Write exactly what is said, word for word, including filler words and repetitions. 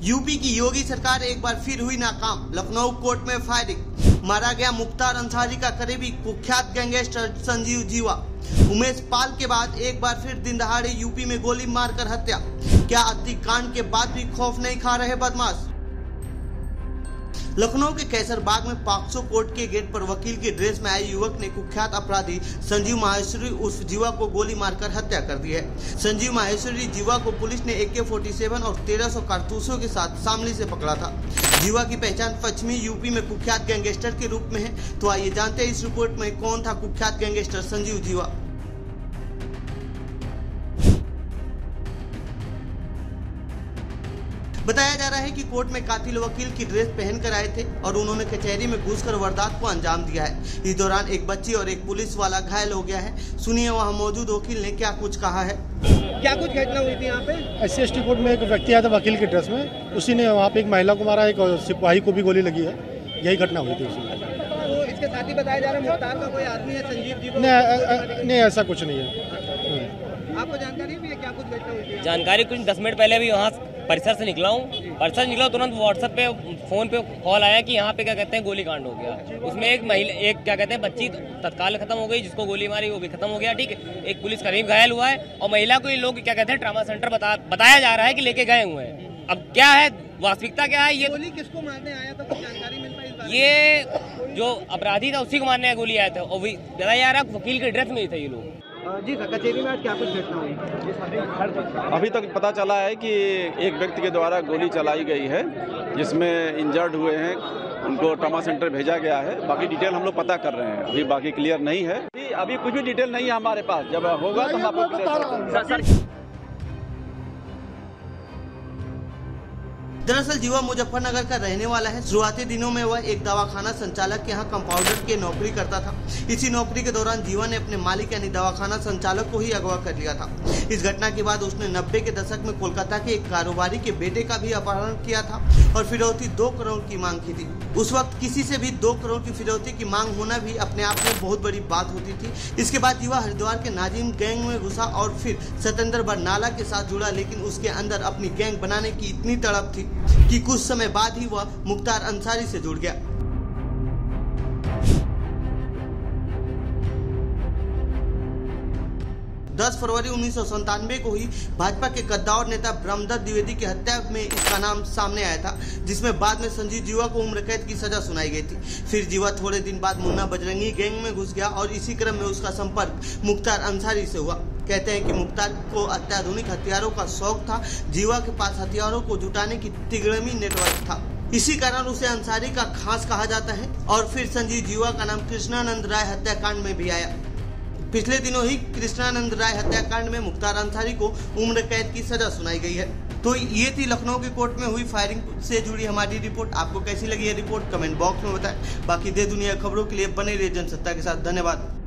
UP की योगी सरकार एक बार फिर हुई नाकाम। लखनऊ कोर्ट में फायरिंग। मारा गया मुख्तार अंसारी का करीबी कुख्यात गैंगस्टर संजीव जीवा। उमेश पाल के बाद एक बार फिर दिन दहाड़े यूपी में गोली मारकर हत्या। क्या अतिकांड के बाद भी खौफ नहीं खा रहे बदमाश। लखनऊ के कैसरबाग में पॉक्सो कोर्ट के गेट पर वकील की ड्रेस में आए युवक ने कुख्यात अपराधी संजीव माहेश्वरी उर्फ जीवा को गोली मारकर हत्या कर दी है। संजीव माहेश्वरी जीवा को पुलिस ने ए के सैंतालीस और तेरह सौ कारतूसों के साथ शामली से पकड़ा था। जीवा की पहचान पश्चिमी यूपी में कुख्यात गैंगस्टर के रूप में है। तो आइए जानते हैं इस रिपोर्ट में कौन था कुख्यात गैंगस्टर संजीव जीवा। बताया जा रहा है कि कोर्ट में कातिल वकील की ड्रेस पहनकर आए थे और उन्होंने कचहरी में घुसकर वारदात को अंजाम दिया है। इस दौरान एक बच्ची और एक पुलिस वाला घायल हो गया है। सुनिए वहां मौजूद वकील ने क्या कुछ कहा है। क्या कुछ घटना हुई थी यहाँ पे? S C S T court में एक व्यक्ति आया था वकील की ड्रेस में, उसी ने वहाँ पे एक महिला को मारा, एक सिपाही को भी गोली लगी है। यही घटना हुई थी उसमें। तो इसके साथ ही बताया जा रहा है मुख्तार का कोई आदमी है संजीव जी? नहीं नहीं, ऐसा कुछ नहीं है। आपको जानकारी भी है क्या कुछ घटना हुई थी? जानकारी कुछ दस मिनट पहले भी वहाँ परिसर से निकला हूँ। परिसर से निकला तुरंत व्हाट्सएप पे फोन पे कॉल आया कि यहाँ पे क्या कहते हैं गोली कांड हो गया। उसमें एक महिला एक क्या कहते हैं बच्ची तत्काल खत्म हो गई, जिसको गोली मारी वो भी खत्म हो गया। ठीक है, एक पुलिस कर्मी घायल हुआ है और महिला को ये लोग क्या कहते हैं ट्रामा सेंटर बता बताया जा रहा है कि लेके गए हुए हैं। अब क्या है वास्तविकता क्या है, ये गोली किसको मारने आया था कुछ जानकारी मिल पाई इस बारे में? ये जो अपराधी था उसी को मारने गोली आया था और बताया जा रहा है वकील के ड्रेस में ही थे ये लोग। जी सर, कचहरी में आज क्या कुछ घटना हुई? अभी तक पता चला है कि एक व्यक्ति के द्वारा गोली चलाई गई है, जिसमें इंजर्ड हुए हैं, उनको ट्रॉमा सेंटर भेजा गया है। बाकी डिटेल हम लोग पता कर रहे हैं, अभी बाकी क्लियर नहीं है। अभी, अभी कुछ भी डिटेल नहीं है हमारे पास, जब होगा तो हम आपको क्लियर करेंगे। दरअसल जीवा मुजफ्फरनगर का रहने वाला है। शुरुआती दिनों में वह एक दवाखाना संचालक के यहाँ कंपाउंडर की नौकरी करता था। इसी नौकरी के दौरान जीवा ने अपने मालिक यानी दवाखाना संचालक को ही अगवा कर लिया था। इस घटना के बाद उसने नब्बे के दशक में कोलकाता के एक कारोबारी के बेटे का भी अपहरण किया था और फिरौती दो करोड़ की मांग की थी। उस वक्त किसी से भी दो करोड़ की फिरौती की मांग होना भी अपने आप में बहुत बड़ी बात होती थी। इसके बाद जीवा हरिद्वार के नाजिम गैंग में घुसा और फिर सतेंद्र बरनाला के साथ जुड़ा, लेकिन उसके अंदर अपनी गैंग बनाने की इतनी तड़प थी कि कुछ समय बाद ही वह मुख्तार अंसारी से जुड़ गया। दस फरवरी उन्नीस सौ संतानवे को ही भाजपा के कद्दावर नेता ब्रह्मदत्त द्विवेदी की हत्या में इसका नाम सामने आया था, जिसमें बाद में संजीव जीवा को उम्र कैद की सजा सुनाई गई थी। फिर जीवा थोड़े दिन बाद मुन्ना बजरंगी गैंग में घुस गया और इसी क्रम में उसका संपर्क मुख्तार अंसारी से हुआ। कहते हैं कि मुख्तार को अत्याधुनिक हथियारों का शौक था। जीवा के पास हथियारों को जुटाने की तिगड़मी नेटवर्क था, इसी कारण उसे अंसारी का खास कहा जाता है। और फिर संजीव जीवा का नाम कृष्णानंद राय हत्याकांड में भी आया। पिछले दिनों ही कृष्णानंद राय हत्याकांड में मुख्तार अंसारी को उम्र कैद की सजा सुनाई गई है। तो ये थी लखनऊ की कोर्ट में हुई फायरिंग से जुड़ी हमारी रिपोर्ट। आपको कैसी लगी ये रिपोर्ट कमेंट बॉक्स में बताएं। बाकी देश दुनिया खबरों के लिए बने रहिए जनसत्ता के साथ। धन्यवाद।